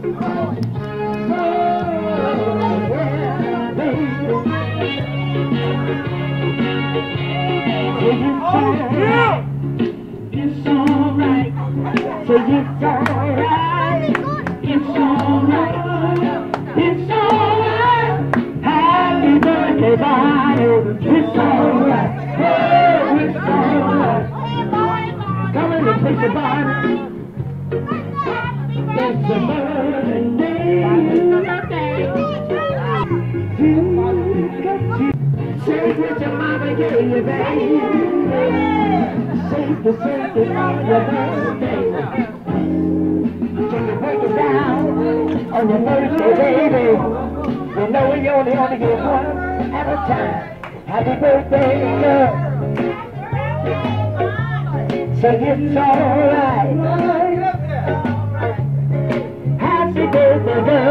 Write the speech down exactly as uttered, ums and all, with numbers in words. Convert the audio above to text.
Yeah. It's alright. So it's alright. It's alright. It's alright. Happy birthday, Bonnie. It's alright. Oh, it's alright. Come in and take the Bonnie. It's a birthday. Say what your mama gave you, baby. Shake it, shake it on your birthday. Can you break it down on your birthday, baby? You know you only only get one at a time. Happy birthday, girl. Say it's alright. Happy birthday, girl.